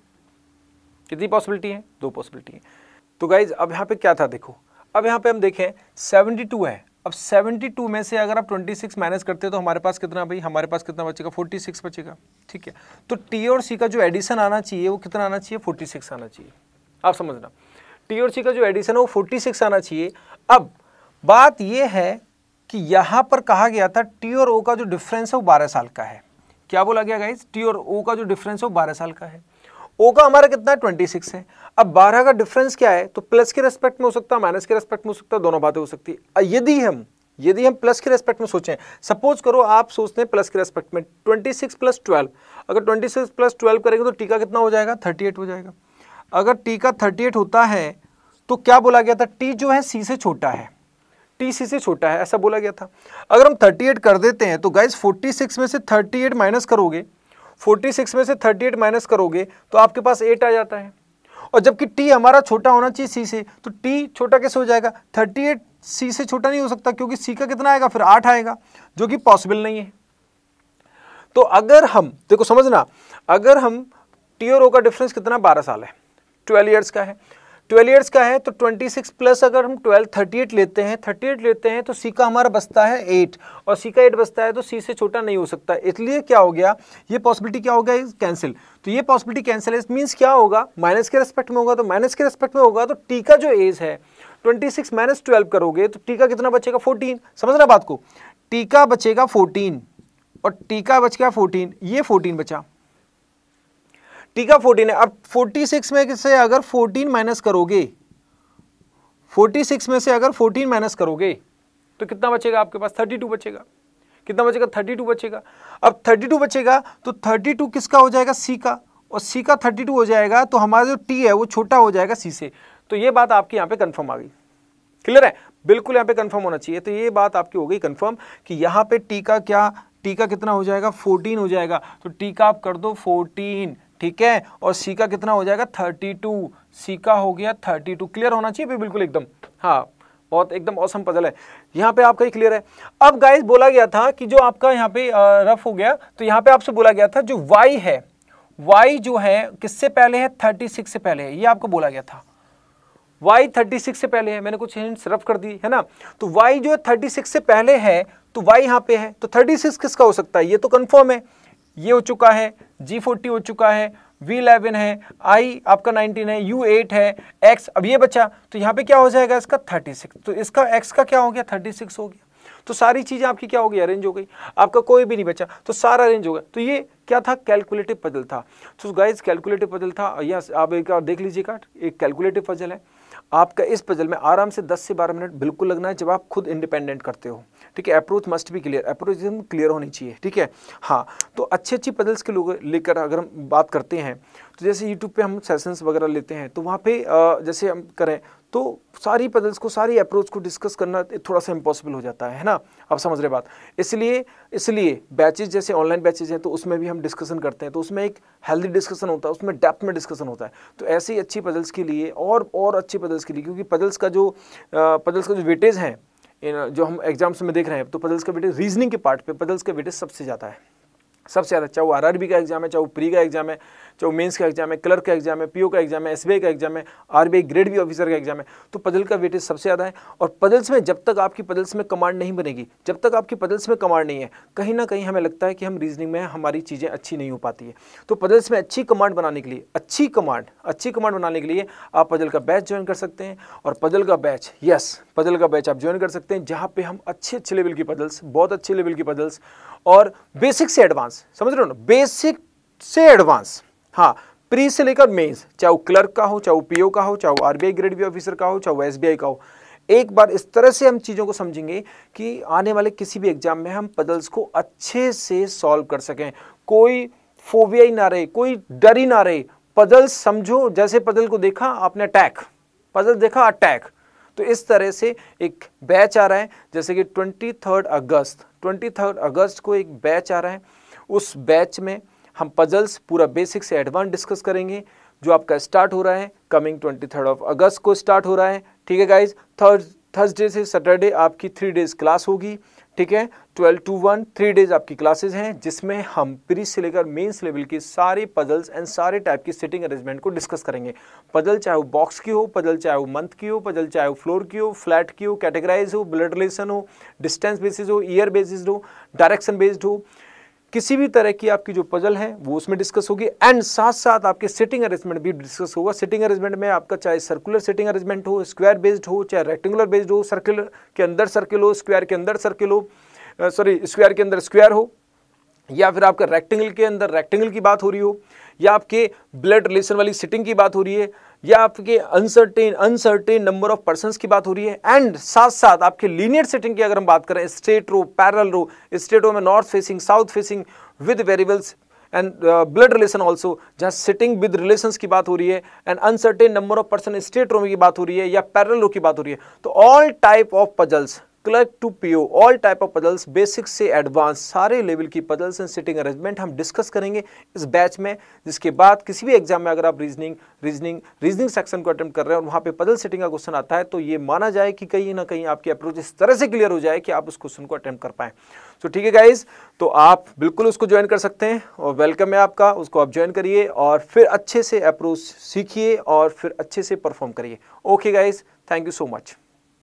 कितनी पॉसिबिलिटी है, दो पॉसिबिलिटी है। तो गाइज अब यहाँ पे क्या था देखो, अब यहाँ पे हम देखें 72 है, अब 72 में से अगर आप 26 माइनस करते हो तो हमारे पास कितना, भाई हमारे पास कितना बचेगा, 46 बचेगा। ठीक है, तो टी और सी का जो एडिशन आना चाहिए वो कितना आना चाहिए, 46 आना चाहिए। आप समझना, टी और सी का जो एडिशन है वो 46 आना चाहिए। अब बात ये है कि यहाँ पर कहा गया था टी और ओ का जो डिफरेंस है वो 12 साल का है। क्या बोला गया गाइज, टी और ओ का जो डिफरेंस है वो 12 साल का है। ओ का हमारा कितना है, 26 है। अब 12 का डिफरेंस क्या है, तो प्लस के रेस्पेक्ट में हो सकता है, माइनस के रेस्पेक्ट में हो सकता है, दोनों बातें हो सकती है। यदि हम प्लस के रेस्पेक्ट में सोचें, सपोज करो आप सोचते हैं प्लस के रेस्पेक्ट में, 26 प्लस 12, अगर 26 प्लस 12 करेंगे तो टी का कितना हो जाएगा, 38 हो जाएगा। अगर टी का 38 होता है तो क्या बोला गया था, टी जो है सी से छोटा है, टी सी से छोटा है, ऐसा बोला गया था। अगर हम 38 कर देते हैं तो गाइज 46 में से 38 माइनस करोगे, 46 में से 38 माइनस करोगे तो आपके पास 8 आ जाता है। और जबकि टी हमारा छोटा होना चाहिए सी से, तो टी छोटा कैसे हो जाएगा, 38 सी से छोटा नहीं हो सकता, क्योंकि सी का कितना आएगा, फिर 8 आएगा, जो कि पॉसिबल नहीं है। तो अगर हम देखो समझना, अगर हम टी और ओ का डिफरेंस कितना, 12 साल है, 12 ईयर्स का है, 12 ईयर्स का है, तो 26 प्लस अगर हम 12 38 लेते हैं, 38 लेते हैं तो सी का हमारा बचता है 8, और सी का 8 बचता है तो सी से छोटा नहीं हो सकता। इसलिए क्या हो गया, ये पॉसिबिलिटी क्या हो गया, कैंसिल। तो ये पॉसिबिलिटी कैंसिल है, मीन्स क्या होगा, माइनस के रेस्पेक्ट में होगा, तो माइनस के रेस्पेक्ट में होगा तो टी का जो एज है 26 माइनस 12 करोगे तो टी का कितना बचेगा, 14। समझना बात को, टी का बचेगा 14 और टी का बच गया 14, ये 14 बचा, टी का 14 है। अब 46 में से अगर 14 माइनस करोगे, 46 में से अगर 14 माइनस करोगे तो कितना बचेगा आपके पास, 32 बचेगा। कितना बचेगा, 32 बचेगा। अब 32 बचेगा तो 32 किसका हो जाएगा, सी का, और सी का 32 हो जाएगा तो हमारा जो टी है वो छोटा हो जाएगा सी से। तो ये बात आपकी यहाँ पे कंफर्म आ गई, क्लियर है, बिल्कुल यहाँ पे कंफर्म होना चाहिए। तो ये बात आपकी हो गई कंफर्म कि यहाँ पे टी का क्या, टी का कितना हो जाएगा, 14 हो जाएगा, तो टी का आप कर दो 14, ठीक है, और सी का कितना हो जाएगा 32, सी का हो गया 32। क्लियर होना चाहिए बिल्कुल एकदम, हाँ बहुत एकदम औसम पजल है, यहाँ पे आपका ही क्लियर है। अब गाइस बोला गया था कि जो आपका यहाँ पे रफ हो गया, तो यहाँ पे आपसे बोला गया था जो y है, y जो है किससे पहले है, 36 से पहले है, ये आपको बोला गया था। y 36 से पहले है, मैंने कुछ हिंट्स रफ कर दी है ना, तो y जो है 36 से पहले है तो y यहाँ पे है, तो 36 किसका हो सकता है, ये तो कंफर्म है, ये हो चुका है, G40 हो चुका है, V11 है, I आपका 19 है, U8 है, X अब ये बचा, तो यहाँ पे क्या हो जाएगा इसका 36, तो इसका X का क्या हो गया 36 हो गया। तो सारी चीजें आपकी क्या हो गई, अरेंज हो गई, आपका कोई भी नहीं बचा, तो सारा अरेंज हो गया। तो ये क्या था, कैलकुलेटिव पजल था। तो गाइस कैलकुलेटिव पजल था, यस आप एक बार देख लीजिएगा, एक कैलकुलेटिव पजल है। आपका इस पजल में आराम से 10 से 12 मिनट बिल्कुल लगना है जब आप खुद इंडिपेंडेंट करते हो, ठीक है। अप्रोच मस्ट भी क्लियर, अप्रोच क्लियर होनी चाहिए, ठीक है। हाँ, तो अच्छी पजल्स के लोग लेकर अगर हम बात करते हैं, तो जैसे यूट्यूब पे हम सेशंस वगैरह लेते हैं, तो वहाँ पे जैसे हम करें तो सारी पजल्स को, सारी अप्रोच को डिस्कस करना थोड़ा सा इम्पॉसिबल हो जाता है ना, आप समझ रहे बात। इसलिए बैचेज जैसे ऑनलाइन बैचेज हैं तो उसमें भी हम डिस्कशन करते हैं, तो उसमें एक हेल्दी डिस्कसन होता है, उसमें डेप्थ में डिस्कशन होता है। तो ऐसे ही अच्छी पजल्स के लिए और अच्छी पजल्स के लिए, क्योंकि पजल्स का जो वेटेज है जो हम एग्जाम्स में देख रहे हैं, तो पजल्स का वेटेज रीजनिंग के पार्ट पे पजल्स का वेटेज सबसे ज़्यादा है, सबसे ज़्यादा, चाहे वो आरआरबी का एग्जाम है, चाहे वो प्री का एग्जाम है, चाहे वो मेंस का एग्जाम है, क्लर्क का एग्जाम है, पीओ का एग्जाम है, एसबीआई का एग्जाम है, आरबीआई ग्रेड बी ऑफिसर का एग्जाम है, तो पजल का वेटेज सबसे ज़्यादा है। और पजल्स में जब तक आपकी पजल्स में कमांड नहीं बनेगी, जब तक आपकी पजल्स में कमांड नहीं है, कहीं ना कहीं हमें लगता है कि हम रीजनिंग में हमारी चीज़ें अच्छी नहीं हो पाती है। तो पजल्स में अच्छी कमांड बनाने के लिए, अच्छी कमांड बनाने के लिए आप पजल का बैच ज्वाइन कर सकते हैं। और पजल का बैच, यस, पजल का बैच आप ज्वाइन कर सकते हैं, जहाँ पे हम अच्छे लेवल की पजल्स, बहुत अच्छे लेवल की पजल्स और बेसिक से एडवांस, समझ रहे हो ना, बेसिक से एडवांस, हाँ, प्री से लेकर मेंस, चाहे वो क्लर्क का हो, चाहे वो पीओ का हो, चाहे वो आरबीआई ग्रेड बी ऑफिसर का हो, चाहे वो एसबीआई का हो, एक बार इस तरह से हम चीज़ों को समझेंगे कि आने वाले किसी भी एग्जाम में हम पजल्स को अच्छे से सॉल्व कर सकें, कोई फोबिया ही ना रहे, कोई डर ही ना रहे। पजल्स समझो जैसे पजल को देखा आपने अटैक, पजल देखा अटैक। तो इस तरह से एक बैच आ रहा है, जैसे कि 23 अगस्त को एक बैच आ रहा है। उस बैच में हम पजल्स पूरा बेसिक से एडवांस डिस्कस करेंगे, जो आपका स्टार्ट हो रहा है कमिंग 23 अगस्त को स्टार्ट हो रहा है। ठीक है गाइज, थर्सडे से सैटरडे आपकी 3 डेज क्लास होगी। ठीक है, 12 to 1 3 डेज आपकी क्लासेस हैं, जिसमें हम प्री से लेकर मेंस लेवल की सारी पजल्स एंड सारे टाइप की सिटिंग अरेंजमेंट को डिस्कस करेंगे। पजल चाहे वो बॉक्स की हो, पजल चाहे वो मंथ की हो, पजल चाहे वो फ्लोर की हो, फ्लैट की हो, कैटेगराइज हो, ब्लड रिलेशन हो, डिस्टेंस बेसिस हो, ईयर बेसिस हो, डायरेक्शन बेस्ड हो, किसी भी तरह की आपकी जो पजल है वो उसमें डिस्कस होगी। एंड साथ साथ आपके सिटिंग अरेंजमेंट भी डिस्कस होगा। सिटिंग अरेंजमेंट में आपका चाहे सर्कुलर सिटिंग अरेंजमेंट हो, स्क्वायर बेस्ड हो, चाहे रेक्टेंगुलर बेस्ड हो, सर्कुलर के अंदर सर्किल हो, स्क्वायर के अंदर सर्किल हो, स्क्वायर के अंदर स्क्वायर हो, या फिर आपका रेक्टेंगल के अंदर रेक्टेंगल की बात हो रही हो, या आपके ब्लड रिलेशन वाली सिटिंग की बात हो रही है, या आपके अनसर्टेन नंबर ऑफ पर्सन्स की बात हो रही है। एंड साथ साथ आपके लीनियर सिटिंग की अगर हम बात करें, straight row, parallel row, straight row में north facing, south facing with variables and blood relation also, जहाँ सिटिंग विद रिलेशंस की बात हो रही है, and uncertain number of person straight row की बात हो रही है, या पैरेलल रो की बात हो रही है। तो all type of puzzles, clerk to PO, all type of puzzles, basic से एडवांस सारे लेवल की पजल्स एंड सिटिंग अरेंजमेंट हम डिस्कस करेंगे इस बैच में। जिसके बाद किसी भी एग्जाम में अगर आप रीजनिंग सेक्शन को अटेम्प्ट कर रहे हैं और वहाँ पे पजल सिटिंग का क्वेश्चन आता है, तो ये माना जाए कि कहीं ना कहीं आपकी अप्रोच इस तरह से क्लियर हो जाए कि आप उस क्वेश्चन को अटेम्प्ट कर पाएं। तो ठीक है गाइज, तो आप बिल्कुल उसको ज्वाइन कर सकते हैं और वेलकम है आपका, उसको आप ज्वाइन करिए और फिर अच्छे से अप्रोच सीखिए और फिर अच्छे से परफॉर्म करिए। Okay guys, thank you so much.